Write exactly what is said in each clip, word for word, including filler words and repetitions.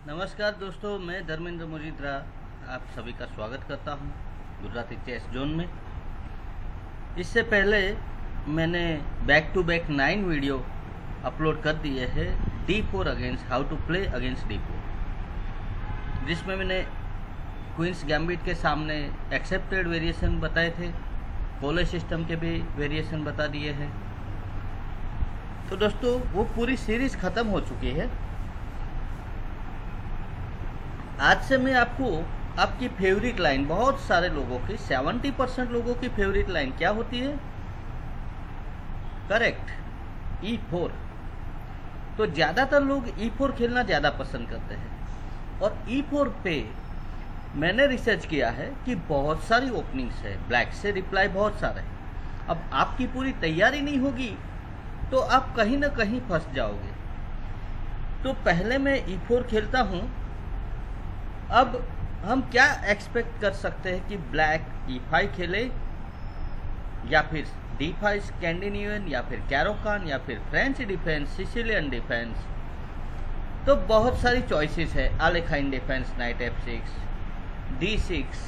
नमस्कार दोस्तों, मैं धर्मेंद्र मोजिद्रा आप सभी का स्वागत करता हूं गुजराती चेस जोन में। इससे पहले मैंने back to back nine video upload कर दिए हैं D four against how to play against D four, जिसमें मैंने क्वींस गैम्बिट के सामने एक्सेप्टेड वेरिएशन बताए थे, कोले सिस्टम के भी वेरिएशन बता दिए हैं। तो दोस्तों वो पूरी सीरीज ख़त्म हो चुकी है। आज से मैं आपको आपकी फेवरेट लाइन, बहुत सारे लोगों की सत्तर परसेंट लोगों की फेवरेट लाइन क्या होती है? Correct, E four. तो ज़्यादातर लोग ई फोर खेलना ज़्यादा पसंद करते हैं और ई फोर पे मैंने रिसर्च किया है कि बहुत सारी ओपनिंग्स है, ब्लैक से रिप्लाई बहुत सारे हैं। अब आपकी पूरी तैयारी नहीं होगी तो आप कहीं ना कहीं फंस जाओगे। तो पहले मैं ई फोर खेलता हूँ। अब हम क्या एक्सपेक्ट कर सकते हैं कि ब्लैक ई फाइव खेले या फिर डी फाइव स्कैंडिनेवियन या फिर कैरोकान या फिर फ्रेंच डिफेंस, सिसिलियन डिफेंस। तो बहुत सारी चॉइसेस है। Alekhine defence, knight F six, D six.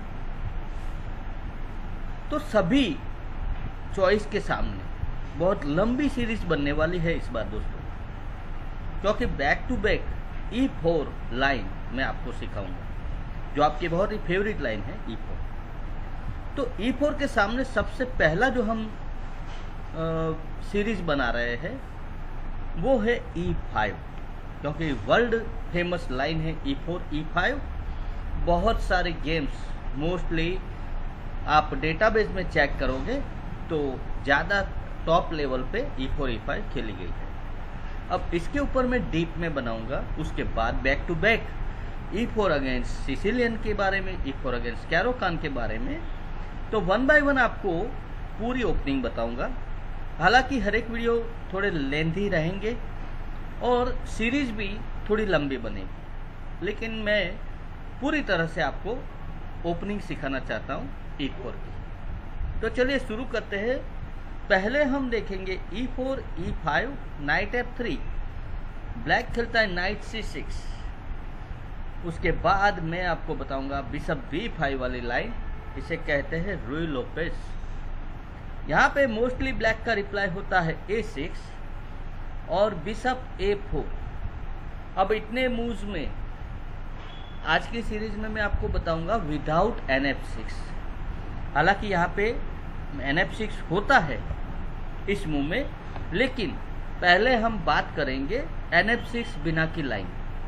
तो सभी चॉइस के सामने बहुत लंबी सीरीज बनने वाली है इस बार दोस्तों, क्योंकि back to back E four line मैं आपको सिखाऊंगा, जो आपकी बहुत ही फेवरेट लाइन है ई फोर। तो ई फोर के सामने सबसे पहला जो हम आ, सीरीज बना रहे हैं वो है ई फाइव, क्योंकि वर्ल्ड फेमस लाइन है ई फोर ई फाइव। बहुत सारे गेम्स, मोस्टली आप डेटाबेस में चेक करोगे तो ज़्यादा टॉप लेवल पे ई फोर ई फाइव खेली गई है। अब इसके ऊपर मैं डीप में बनाऊंगा, उसके बाद back to back E four against Sicilian के बारे में, ई फोर अगेंस्ट कैरोकान के बारे में। तो वन बाय वन आपको पूरी ओपनिंग बताऊंगा। हालांकि हर एक वीडियो थोड़े लेंथी रहेंगे और सीरीज भी थोड़ी लंबी बनेगी, लेकिन मैं पूरी तरह से आपको ओपनिंग सिखाना चाहता हूं ई फोर की। तो चलिए शुरू करते हैं। पहले हम देखेंगे E four E five, knight F three, black खेलता है नाइट सी सिक्स। उसके बाद मैं आपको बताऊंगा बिशप बी फाइव वाली लाइन, इसे कहते हैं रुई लोपेस। यहाँ पे मोस्टली ब्लैक का रिप्लाई होता है ए सिक्स और बिशप ए फोर। अब इतने मूव्स में आज की सीरीज में मैं आपको बताऊंगा विदाउट एन एफ सिक्स। हालांकि यहाँ पे एन एफ सिक्स होता है इस मूव में, लेकिन पहले हम बात करेंगे एन एफ सिक्स बिना की लाइन।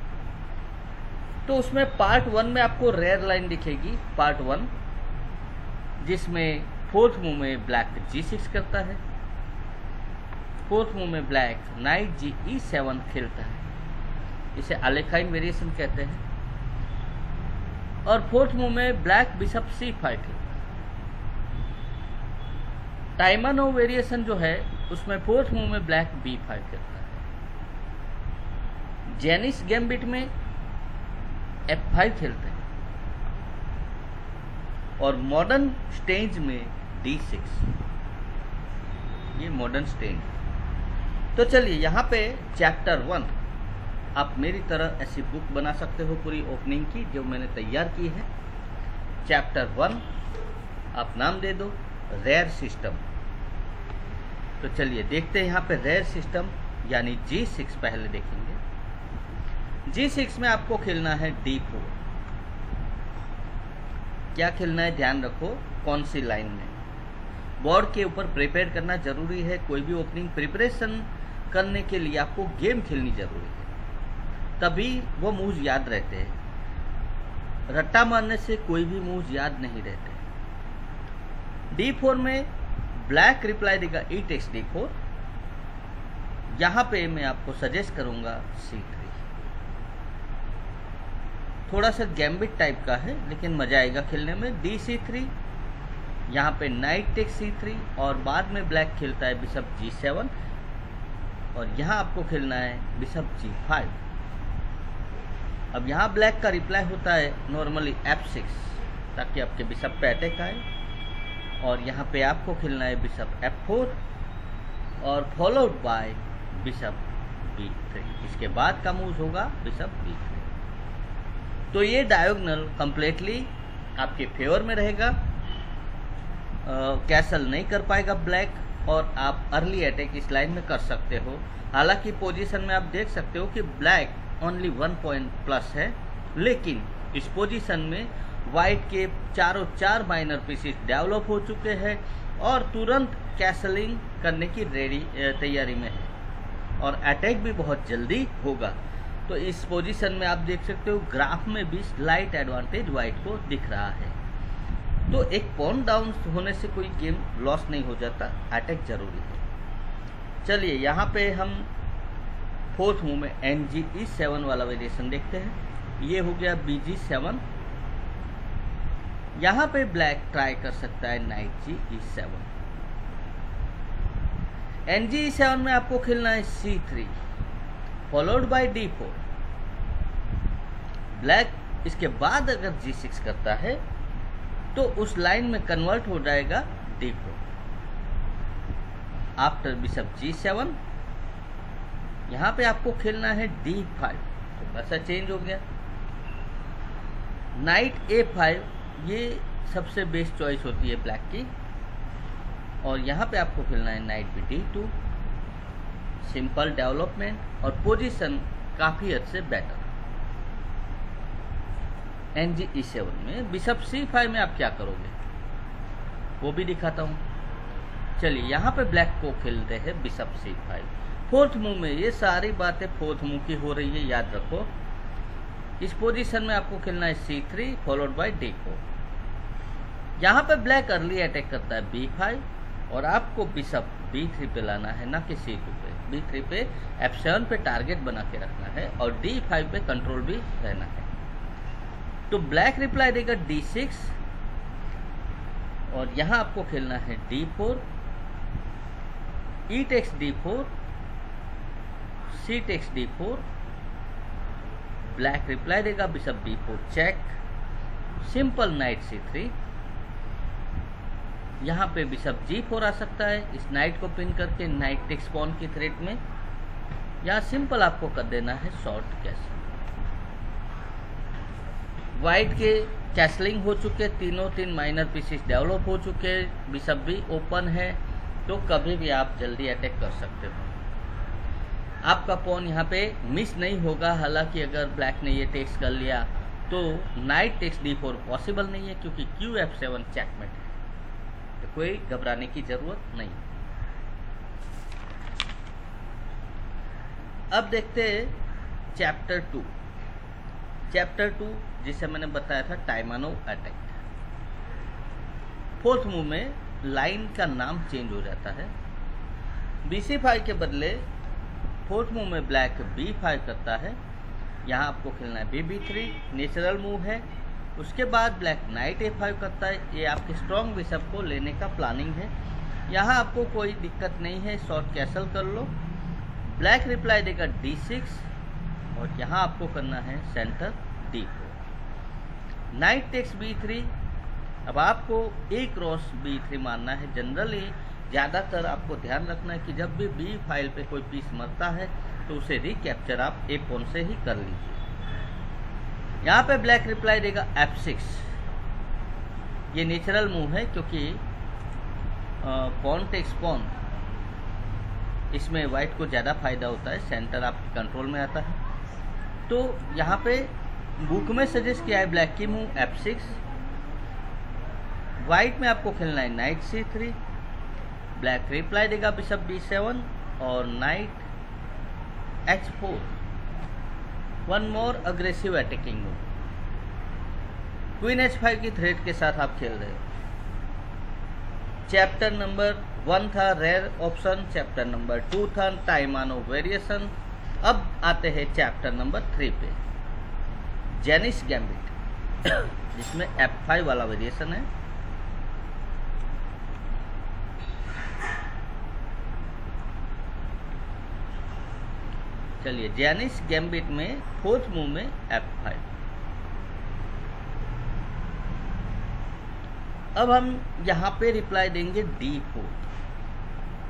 तो उसमें पार्ट वन में आपको रेयर लाइन दिखेगी, पार्ट वन, जिसमें फोर्थ मूव में ब्लैक जी सिक्स करता है, फोर्थ मूव में black knight g e seven खेलता है, इसे आलेखाइन वेरिएशन कहते हैं, और फोर्थ मूव में ब्लैक बिशप सी फाइव खेलता है। टाइमानोव वेरिएशन जो है उसमें फोर्थ मूव में ब्लैक बी फाइव खेलता है। जेनिस गैम्बिट में एफ फाइव खेलते हैं और मॉडर्न स्टेज में डी सिक्स। ये मॉडर्न स्टेज। तो चलिए यहाँ पे चैप्टर वन, आप मेरी तरह ऐसी बुक बना सकते हो पूरी ओपनिंग की जो मैंने तैयार की है। चैप्टर वन आप नाम दे दो रेयर सिस्टम। तो चलिए देखते हैं यहाँ पे रेयर सिस्टम यानी जी सिक्स पहले देखेंगे। जी सिक्स में आपको खेलना है डी फोर। क्या खेलना है ध्यान रखो, कौन सी लाइन में। बोर्ड के ऊपर प्रिपेयर करना जरूरी है। कोई भी ओपनिंग प्रिपरेशन करने के लिए आपको गेम खेलनी जरूरी है, तभी वो मूव्स याद रहते हैं। रट्टा मारने से कोई भी मूव्स याद नहीं रहते। डी फोर में ब्लैक रिप्लाई देगा ई टेक्स डी फोर। यहाँ पे मैं आपको सजेस्ट करूंगा सी थ्री। थोड़ा सा गैम्बिट टाइप का है लेकिन मजा आएगा खेलने में। डी सी थ्री, यहाँ पे नाइट टेक्स सी थ्री और बाद में ब्लैक खेलता है बिशप जी सेवन और यहाँ आपको खेलना है बिशप जी फाइव। अब यहाँ ब्लैक का रिप्लाई होता है नॉर्मली एफ सिक्स, ताकि आपके बिशप पे अटैक आए, और यहाँ पे आपको खेलना है बिशप एफ फोर और followed by bishop b three. इसके बाद का मूव होगा बिशप बी थ्री। तो ये डायगोनल कंप्लीटली आपके फेवर में रहेगा, कैसल नहीं कर पाएगा ब्लैक, और आप अर्ली अटैक इस लाइन में कर सकते हो। हालांकि पोजीशन में आप देख सकते हो कि black only one point plus है, लेकिन इस पोजीशन में वाइट के चारों चार माइनर पीसेस डेवलप हो चुके हैं और तुरंत कैसलिंग करने की रेडी तैयारी में है और अटैक भी बहुत जल्दी होगा। तो इस पोजीशन में आप देख सकते हो ग्राफ में भी स्लाइट एडवांटेज वाइट को दिख रहा है। तो एक पॉन डाउन होने से कोई गेम लॉस नहीं हो जाता, अटैक जरूरी है। चलिए यहाँ पे हम फोर्थ मूव में एन जी ई सेवन वाला वेरिएशन देखते हैं। ये हो गया बी जी सेवन। यहाँ पे ब्लैक ट्राई कर सकता है knight g e seven. N g e seven में आपको खेलना है c three followed by d four. Black इसके बाद अगर जी सिक्स करता है तो उस लाइन में कन्वर्ट हो जाएगा d four. After bishop g seven यहाँ पे आपको खेलना है डी फाइव, तो ऐसा चेंज हो गया। नाइट ए फाइव ये सबसे बेस्ट चॉइस होती है ब्लैक की, और यहाँ पे आपको खेलना है knight b d two. Simple development और पोजीशन काफी हद से better. N g e seven में बिशप सी फाइव में आप क्या करोगे वो भी दिखाता हूँ। चलिए यहाँ पे ब्लैक को खेलते हैं bishop c five. Fourth move में ये सारी बातें फोर्थ मूव की हो रही है, याद रखो। इस पोजीशन में आपको खेलना है c three followed by d four. यहाँ पे ब्लैक अर्ली अटैक करता है बी फाइव और आपको बिशप बी थ्री पे लाना है, ना कि सी टू पे। बी थ्री पे एफ सेवन पे टारगेट बना के रखना है और डी फाइव पे कंट्रोल भी रहना है। तो ब्लैक रिप्लाई देगा डी सिक्स और यहाँ आपको खेलना है d four, e takes d four, c takes d four. Black reply देगा bishop b four check, simple knight c three. यहाँ पे बिशप जी फोर आ सकता है इस नाइट को पिन करके नाइट टेक्स पॉन की थ्रेट में। यहाँ सिंपल आपको कर देना है शॉर्ट कैसल। वाइट के कैसलिंग हो चुके, तीनों तीन माइनर पीसेस डेवलप हो चुके, बिशप भी ओपन है, तो कभी भी आप जल्दी अटैक कर सकते हो। आपका पॉन यहाँ पे मिस नहीं होगा। हालांकि अगर ब्लैक ने ये टेक्स कर लिया तो knight takes d four possible नहीं है, क्योंकि क्यू एफ सेवन चेकमेट है, तो कोई घबराने की जरूरत नहीं। अब देखते हैं चैप्टर टू। चैप्टर टू जिसे मैंने बताया था टाइमानोव अटैक। फोर्थ मूव में लाइन का नाम चेंज हो जाता है। बी सी फाइव के बदले फोर्थ मूव में ब्लैक बी फाइव करता है। यहाँ आपको खेलना है b b three, natural move है। उसके बाद ब्लैक नाइट ए फाइव करता है। ये आपके स्ट्रॉन्ग बिशप को लेने का प्लानिंग है। यहाँ आपको कोई दिक्कत नहीं है, शॉर्ट कैसल कर लो। ब्लैक रिप्लाई देगा डी सिक्स और यहाँ आपको करना है centre d four. Knight takes b three. अब आपको ए क्रॉस बी थ्री मारना है। जनरली ज़्यादातर आपको ध्यान रखना है कि जब भी बी फाइल पे कोई पीस मरता है तो उसे रिकैप्चर आप ए पॉन से ही कर लीजिए। यहाँ पे ब्लैक रिप्लाई देगा एफ सिक्स। ये नेचुरल मूव है क्योंकि पॉन टेक्स पॉन, इसमें वाइट को ज़्यादा फायदा होता है, सेंटर आपके कंट्रोल में आता है। तो यहाँ पे बुक में सजेस्ट किया है ब्लैक की मूव एफ सिक्स। वाइट में आपको खेलना है knight c three. Black reply देगा बिशप बी सेवन और knight h four. One more aggressive attacking move. Queen h five की थ्रेट के साथ आप खेल रहे हो। चैप्टर नंबर वन था rare option, chapter number two था टाइमानोव वेरिएशन। अब आते हैं चैप्टर नंबर थ्री पे, जेनिस गैम्बिट, जिसमें एफ फाइव वाला वेरिएशन है। चलिए जेनिस गैम्बिट में फोर्थ मूव में एफ फाइव। अब हम यहाँ पे रिप्लाई देंगे डी फोर।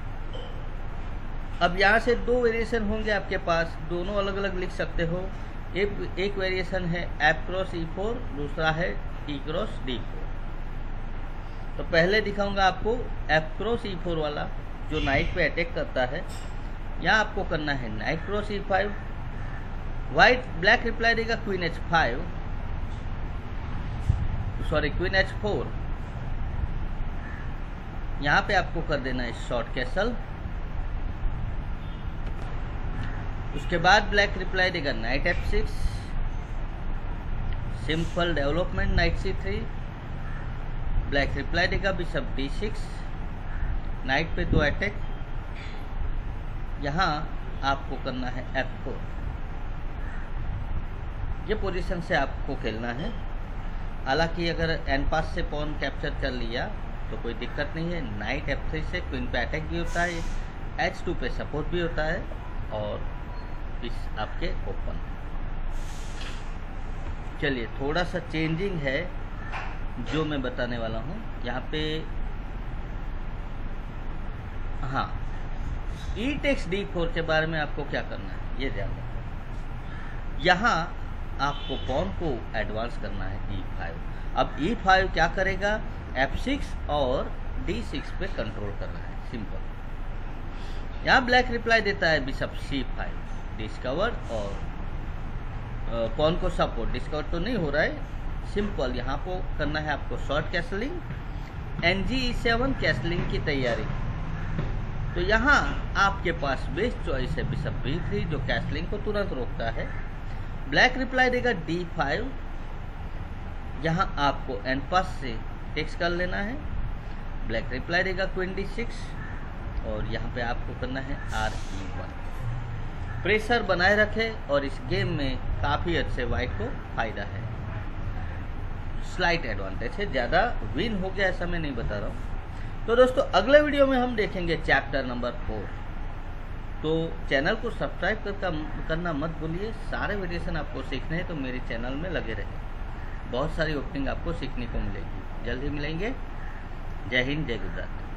अब यहाँ से दो वेरिएशन होंगे आपके पास, दोनों अलग अलग लिख सकते हो। एक एक वेरिएशन है एफ क्रॉस ई फोर, दूसरा है टी क्रॉस डी फोर। तो पहले दिखाऊंगा आपको एफ क्रॉस ई फोर वाला जो नाइट पे अटैक करता है। यहाँ आपको करना है knight cross e five, white black reply देगा queen h five, sorry queen h four. यहाँ पे आपको कर देना है शॉर्ट कैसल। उसके बाद ब्लैक रिप्लाई देगा knight F six, simple development knight c three, black reply देगा बिशप डी सिक्स, नाइट पे दो अटैक। यहाँ आपको करना है एफ फोर। ये पोजीशन से आपको खेलना है। हालांकि अगर एन पास से पॉन कैप्चर कर लिया तो कोई दिक्कत नहीं है। नाइट एफ थ्री से क्वीन पे अटैक भी होता है, एच टू पे सपोर्ट भी होता है और पीस आपके ओपन। चलिए थोड़ा सा चेंजिंग है जो मैं बताने वाला हूँ यहाँ पे। हाँ, ई टेक्स डी फोर के बारे में आपको क्या करना है ये ध्यान रखो। यहाँ आपको पॉन को एडवांस करना है ई फाइव। अब ई फाइव क्या करेगा, एफ सिक्स और डी सिक्स पे कंट्रोल करना है, सिंपल। यहाँ ब्लैक रिप्लाई देता है बिशप सी फाइव, डिस्कवर और पॉन को सपोर्ट। डिस्कवर तो नहीं हो रहा है, सिंपल। यहाँ को करना है आपको short castling, n g e seven castling की तैयारी। तो यहाँ आपके पास बेस्ट चॉइस है बिशप बी थ्री जो कैसलिंग को तुरंत रोकता है। ब्लैक रिप्लाई देगा डी फाइव, यहाँ आपको एन पास से टेक्स कर लेना है। ब्लैक रिप्लाई देगा क्वीन डी सिक्स और यहाँ पे आपको करना है आर ई वन। प्रेशर बनाए रखें और इस गेम में काफ़ी अच्छे वाइट को फायदा है, स्लाइट एडवांटेज है। ज़्यादा विन हो गया ऐसा मैं नहीं बता रहा हूँ। तो दोस्तों अगले वीडियो में हम देखेंगे चैप्टर नंबर फोर। तो चैनल को सब्सक्राइब कर, करना मत भूलिए। सारे वेरिएशन आपको सीखने हैं तो मेरे चैनल में लगे रहे। बहुत सारी ओपनिंग आपको सीखने को मिलेगी। जल्द ही मिलेंगे। जय हिंद, जय गुजरात।